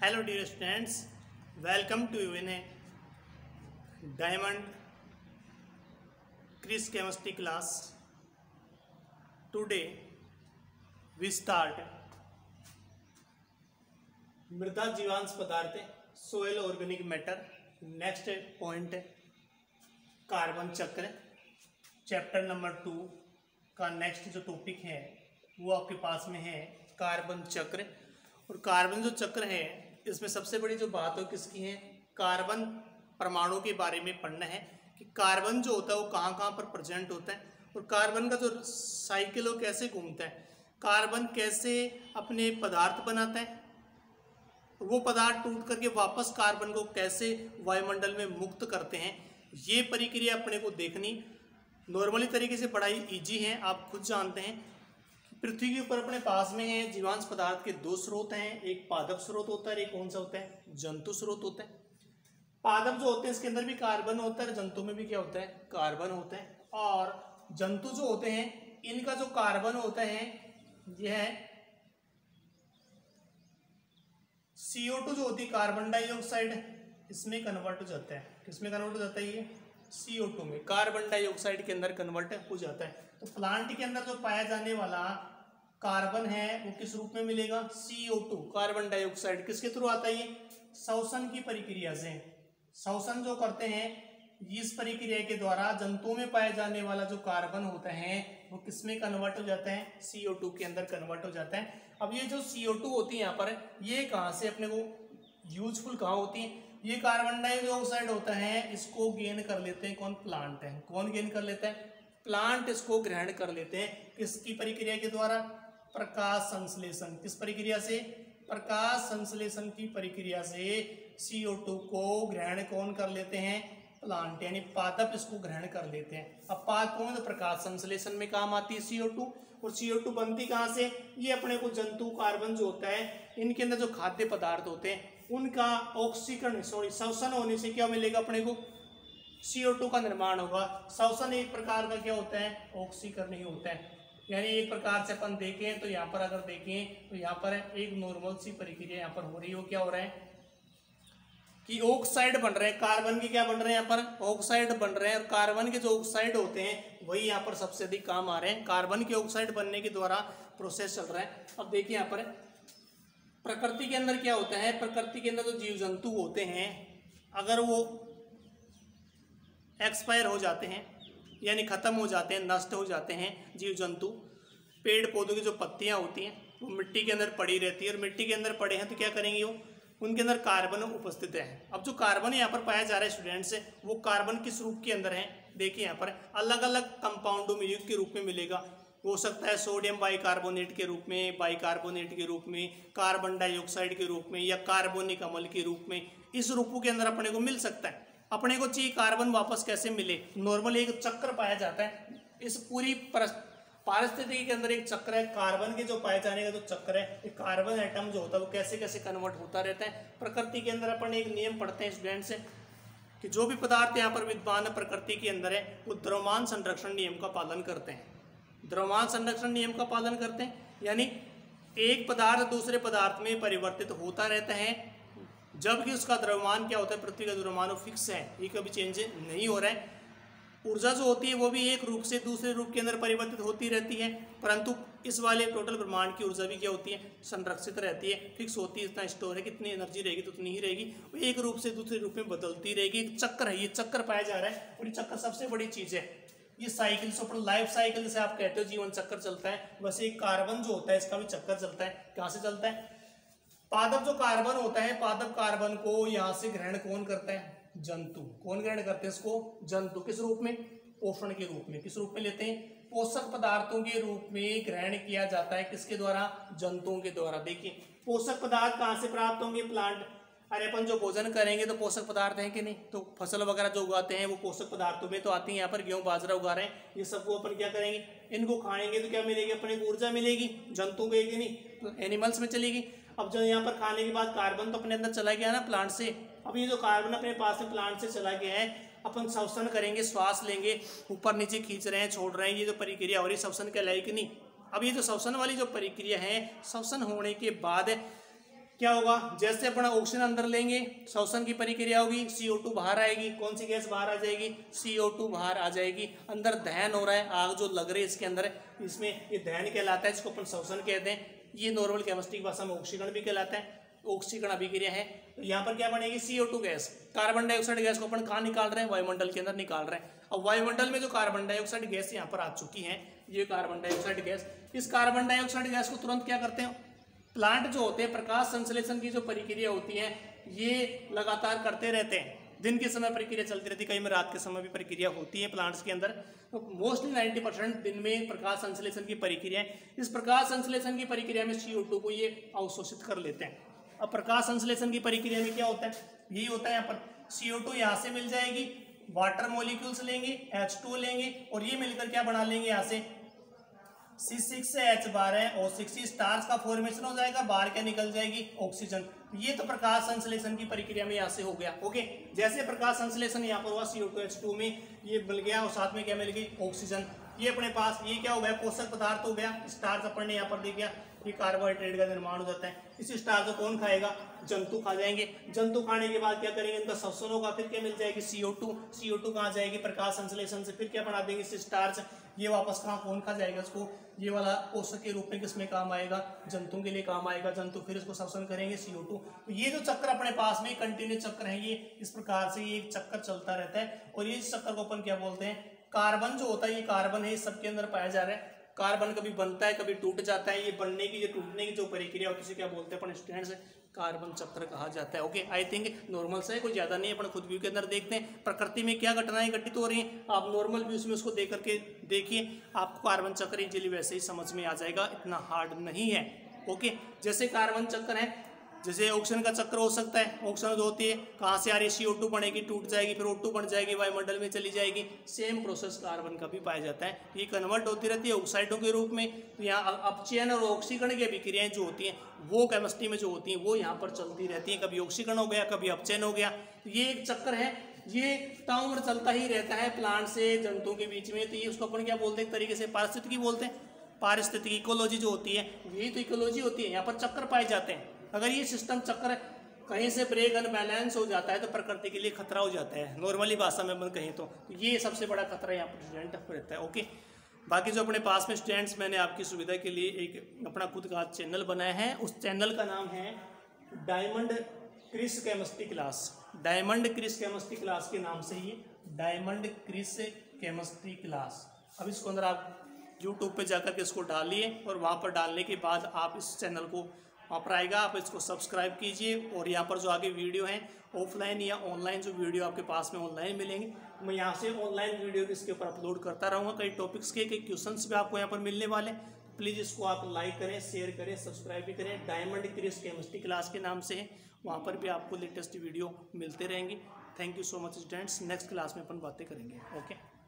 Hello dear students, welcome to you in a Diamond Chris Chemistry class. Today we start मृदा जीवांश पदार्थ soil organic matter. Next point carbon चक्र. Chapter number 2 का next जो topic है वो आपके पास में है कार्बन चक्र. और कार्बन जो चक्र है इसमें सबसे बड़ी जो बात हो किसकी है, कार्बन परमाणु के बारे में पढ़ना है कि कार्बन जो होता है वो कहाँ कहाँ पर प्रेजेंट होता है और कार्बन का जो साइकिल हो कैसे घूमता है, कार्बन कैसे अपने पदार्थ बनाता है, वो पदार्थ टूट करके वापस कार्बन को कैसे वायुमंडल में मुक्त करते हैं. ये प्रक्रिया अपने को देखनी. नॉर्मली तरीके से पढ़ाई इजी है, आप खुद जानते हैं. पृथ्वी के ऊपर अपने पास में है जीवांश पदार्थ के दो स्रोत हैं, एक पादप स्रोत होता है, एक कौन सा होता है, जंतु स्रोत होता है. पादप जो होते हैं इसके अंदर भी कार्बन होता है, जंतु में भी क्या होता है, कार्बन होता है. और जंतु जो होते हैं इनका जो कार्बन होता है यह है CO2 जो होती है कार्बन डाइऑक्साइड, इसमें कन्वर्ट हो जाता है. किसमें कन्वर्ट हो जाता है, ये CO2 में, कार्बन डाइऑक्साइड के अंदर कन्वर्ट हो जाता है. तो प्लांट के अंदर जो पाया जाने वाला कार्बन है वो किस रूप में मिलेगा, CO2 कार्बन डाइऑक्साइड. किसके थ्रू आता है, ये श्वसन की प्रक्रिया से. श्वसन जो करते हैं इस प्रक्रिया के द्वारा जंतुओं में पाया जाने वाला जो कार्बन होता है वो किसमें कन्वर्ट हो जाता है, CO2 के अंदर कन्वर्ट हो जाता है. अब ये जो CO2 होती है यहाँ पर, ये कहाँ से अपने को यूजफुल कहाँ होती है, ये कार्बन डाइऑक्साइड होता है, इसको गेन कर लेते हैं कौन, प्लांट है. कौन गेन कर लेता है, प्लांट इसको ग्रहण कर लेते हैं. किसकी प्रक्रिया के द्वारा, प्रकाश संश्लेषण. किस प्रक्रिया से, प्रकाश संश्लेषण की प्रक्रिया से CO2 को ग्रहण कौन कर लेते हैं, प्लांट यानी पादप इसको ग्रहण कर लेते हैं. अब पादपों में तो प्रकाश संश्लेषण में काम आती है CO2, और CO2 बनती कहाँ से, ये अपने को जंतु कार्बन जो होता है इनके अंदर जो खाद्य पदार्थ होते हैं उनका ऑक्सीकरण श्वसन होने से क्या मिलेगा, अपने को CO2 का निर्माण होगा. श्वसन एक प्रकार का क्या होता है, ऑक्सीकरण ही होता है. यानी एक प्रकार से अपन देखें तो यहाँ पर अगर देखें तो यहाँ पर एक नॉर्मल सी प्रक्रिया यहाँ पर हो रही हो. क्या हो रहा है कि ऑक्साइड बन रहे हैं, कार्बन के क्या बन रहे हैं, यहाँ पर ऑक्साइड बन रहे हैं. और कार्बन के जो ऑक्साइड होते हैं वही यहाँ पर सबसे अधिक काम आ रहे हैं. कार्बन के ऑक्साइड बनने के द्वारा प्रोसेस चल रहा है. अब देखिए यहाँ पर प्रकृति के अंदर क्या होता है, प्रकृति के अंदर जो जीव जंतु होते हैं अगर वो एक्सपायर हो जाते हैं यानी खत्म हो जाते हैं, नष्ट हो जाते हैं जीव जंतु, पेड़ पौधों की जो पत्तियां होती हैं वो मिट्टी के अंदर पड़ी रहती है. और मिट्टी के अंदर पड़े हैं तो क्या करेंगे, वो उनके अंदर कार्बन उपस्थित है. अब जो कार्बन यहाँ पर पाया जा रहा है स्टूडेंट्स, वो कार्बन किस रूप के अंदर है, देखिए यहाँ पर अलग अलग कंपाउंडों में युक्त के रूप में मिलेगा. हो सकता है सोडियम बाइकार्बोनेट के रूप में, बाइकार्बोनेट के रूप में, कार्बन डाइऑक्साइड के रूप में, या कार्बोनिक अम्ल के रूप में. इस रूपों के अंदर अपने को मिल सकता है. अपने को चाहिए कार्बन वापस कैसे मिले, नॉर्मली एक चक्र पाया जाता है. इस पूरी पारिस्थितिकी के अंदर एक चक्र है. कार्बन के जो पाए जाने का जो चक्र है, कार्बन एटम जो होता है वो कैसे कैसे कन्वर्ट होता रहता है. प्रकृति के अंदर अपन एक नियम पढ़ते हैं स्टूडेंट से कि जो भी पदार्थ यहाँ पर विद्यमान है प्रकृति के अंदर है वो द्रव्यमान संरक्षण नियम का पालन करते हैं. द्रव्यमान संरक्षण नियम का पालन करते हैं यानी एक पदार्थ दूसरे पदार्थ में परिवर्तित होता रहता है, जबकि उसका द्रव्यमान क्या होता है, पृथ्वी का द्रव्यमान वो फिक्स है, ये कभी चेंज नहीं हो रहा है. ऊर्जा जो होती है वो भी एक रूप से दूसरे रूप के अंदर परिवर्तित होती रहती है, परंतु इस वाले टोटल ब्रह्मांड की ऊर्जा भी क्या होती है, संरक्षित रहती है, फिक्स होती है. इतना स्टोर है, कितनी एनर्जी रहेगी तो उतनी ही रहेगी, वो एक रूप से दूसरे रूप में बदलती रहेगी. एक चक्र है, ये चक्र पाया जा रहा है. और ये चक्र सबसे बड़ी चीज है. ये साइकिल से ऊपर लाइफ साइकिल जैसे आप कहते हो जीवन चक्र चलता है, वैसे कार्बन जो होता है इसका भी चक्कर चलता है. कहाँ से चलता है, पादप जो कार्बन होता है, पादप कार्बन को यहाँ से ग्रहण कौन करता है, जंतु. कौन ग्रहण करते हैं इसको, जंतु. किस रूप में, पोषण के रूप में. किस रूप में लेते हैं, पोषक पदार्थों के रूप में ग्रहण किया जाता है. किसके द्वारा, जंतुओं के द्वारा. देखिए पोषक पदार्थ कहाँ से प्राप्त होंगे, प्लांट. अरे अपन जो भोजन करेंगे तो पोषक पदार्थ हैं कि नहीं, तो फसल वगैरह जो उगाते हैं वो पोषक पदार्थों में तो आती है. यहाँ पर गेहूं बाजरा उगा रहे हैं, ये सबको अपन क्या करेंगे, इनको खाएंगे तो क्या मिलेगी, अपने को ऊर्जा मिलेगी. जंतु को कि नहीं, तो एनिमल्स में चलेगी. अब जो यहाँ पर खाने के बाद कार्बन तो अपने अंदर चला गया ना प्लांट से. अब ये जो कार्बन अपने पास में प्लांट से चला गया है, अपन श्वसन करेंगे, श्वास लेंगे, ऊपर नीचे खींच रहे हैं, छोड़ रहे हैं, ये जो प्रक्रिया हो रही है श्वसन कहलाई कि नहीं. अब ये जो श्वसन वाली जो प्रक्रिया है, श्वसन होने के बाद क्या होगा, जैसे अपना ऑक्सीजन अंदर लेंगे श्वसन की प्रक्रिया होगी, CO2 बाहर आएगी। कौन सी गैस बाहर आ जाएगी, CO2 बाहर आ जाएगी। अंदर दहन हो रहा है, आग जो लग रही है इसके अंदर, इसमें ये दहन कहलाता है, इसको अपन श्वसन कहते हैं। ये नॉर्मल केमिस्ट्री की भाषा में ऑक्सीकरण भी कहलाता है, ऑक्सीकरण अभिक्रिया है। तो यहाँ पर क्या बनेगी, CO2 gas. Carbon dioxide gas को अपन कहाँ निकाल रहे हैं, वायुमंडल के अंदर निकाल रहे हैं। अब वायुमंडल में जो कार्बन डाइऑक्साइड गैस यहाँ पर आ चुकी है, ये कार्बन डाइऑक्साइड गैस, इस कार्बन डाइऑक्साइड गैस को तुरंत क्या करते हैं, प्लांट जो होते हैं प्रकाश संश्लेषण की जो प्रक्रिया होती है ये लगातार करते रहते हैं। दिन के समय प्रक्रिया चलती रहती है, कई में रात के समय भी प्रक्रिया होती है प्लांट्स के अंदर। तो मोस्टली 90% दिन में प्रकाश संश्लेषण की प्रक्रिया है। इस प्रकाश संश्लेषण की प्रक्रिया में CO2 को ये अवशोषित कर लेते हैं। अब प्रकाश संश्लेषण की प्रक्रिया में क्या होता है, यही होता है, यहाँ पर CO2 यहाँ से मिल जाएगी, वाटर मॉलिक्यूल्स लेंगे, H2 लेंगे और ये मिलकर क्या बना लेंगे, यहाँ से C6 से H12O6 स्टार्च का फॉर्मेशन हो जाएगा, बाहर क्या निकल जाएगी, ऑक्सीजन। ये तो प्रकाश संश्लेषण की प्रक्रिया में यहाँ से हो गया। ओके, जैसे प्रकाश संश्लेषण यहाँ पर हुआ CO2H2 में, ये मिल गया और साथ में क्या मिल गई, ऑक्सीजन। ये अपने पास ये क्या हो गया, पोषक पदार्थ हो गया, स्टार्च अपन ने यहाँ पर दे दिया, ये कार्बोहाइड्रेट का निर्माण हो जाता है। इस स्टार्च को कौन खाएगा, जंतु खा जाएंगे। जंतु खाने के बाद क्या करेंगे, इनका श्वसन होगा, फिर क्या मिल जाएगी, CO2 कहाँ जाएगी, प्रकाश संश्लेषण से फिर क्या बना देंगे, स्टार्च। ये वापस कहाँ कौन खा जाएगा इसको, ये वाला पोषक के रूप में किसमें काम आएगा, जंतु के लिए काम आएगा। जंतु फिर इसको श्वसन करेंगे, CO2। तो ये जो चक्र अपने पास में कंटिन्यू चक्र है, ये इस प्रकार से ये चक्कर चलता रहता है। और ये चक्कर को अपन क्या बोलते हैं, कार्बन जो होता है, ये कार्बन है, सबके अंदर पाया जा रहा है। कार्बन कभी बनता है, कभी टूट जाता है। ये बनने की, ये टूटने की जो प्रक्रिया होती है उसे क्या बोलते हैं अपन, स्टूडेंट्स, कार्बन चक्र कहा जाता है। ओके, आई थिंक नॉर्मल से कोई ज्यादा नहीं है, अपन खुद व्यू के अंदर देखते हैं प्रकृति में क्या घटनाएं घटित हो रही हैं। आप नॉर्मल व्यूज में उसको देख करके देखिए, आपको कार्बन चक्र इजीली वैसे ही समझ में आ जाएगा, इतना हार्ड नहीं है। ओके, जैसे कार्बन चक्र है, जैसे ऑक्सीजन का चक्र हो सकता है, ऑक्सीजन जो होती है कहाँ से आ रही है, CO2 बनेगी, टूट जाएगी, फिर O2 बन जाएगी, वायुमंडल में चली जाएगी। सेम प्रोसेस कार्बन का भी पाया जाता है, ये कन्वर्ट होती रहती है ऑक्साइडों के रूप में। तो यहाँ अपचयन और ऑक्सीकरण की अभिक्रियाएं जो होती हैं वो केमिस्ट्री में जो होती हैं वो यहाँ पर चलती रहती हैं। कभी ऑक्सीकरण हो गया, कभी अपचयन हो गया। तो ये एक चक्कर है, ये ताउम्र चलता ही रहता है प्लांट से जंतुओं के बीच में। तो ये उसको अपन क्या बोलते हैं, एक तरीके से पारिस्थितिकी बोलते हैं। पारिस्थितिकी इकोलॉजी जो होती है, यही तो इकोलॉजी होती है, यहाँ पर चक्कर पाए जाते हैं। अगर ये सिस्टम चक्र कहीं से ब्रेक अनबैलेंस हो जाता है तो प्रकृति के लिए खतरा हो जाता है, नॉर्मली भाषा में कहें तो ये सबसे बड़ा खतरा यहाँ पर स्टूडेंट रहता है। ओके, बाकी जो अपने पास में स्टूडेंट्स, मैंने आपकी सुविधा के लिए एक अपना खुद का चैनल बनाया है। उस चैनल का नाम है diamond Chris chemistry class. Diamond Chris chemistry class के नाम से ही डायमंड क्रिस केमिस्ट्री क्लास। अब इसको अंदर आप यूट्यूब पे जाकर के इसको डालिए और वहाँ पर डालने के बाद आप इस चैनल को वहाँ पर आएगा, आप इसको सब्सक्राइब कीजिए। और यहाँ पर जो आगे वीडियो हैं ऑफलाइन या ऑनलाइन जो वीडियो आपके पास में ऑनलाइन मिलेंगे, मैं यहाँ से ऑनलाइन वीडियो इसके ऊपर अपलोड करता रहूँगा। कई टॉपिक्स के, कई क्वेश्चंस भी आपको यहाँ पर मिलने वाले। प्लीज़ इसको आप लाइक करें, शेयर करें, सब्सक्राइब भी करें। डायमंड क्रिस केमिस्ट्री क्लास के नाम से है, वहाँ पर भी आपको लेटेस्ट वीडियो मिलते रहेंगे। Thank you so much students. Next class में अपन बातें करेंगे। ओके।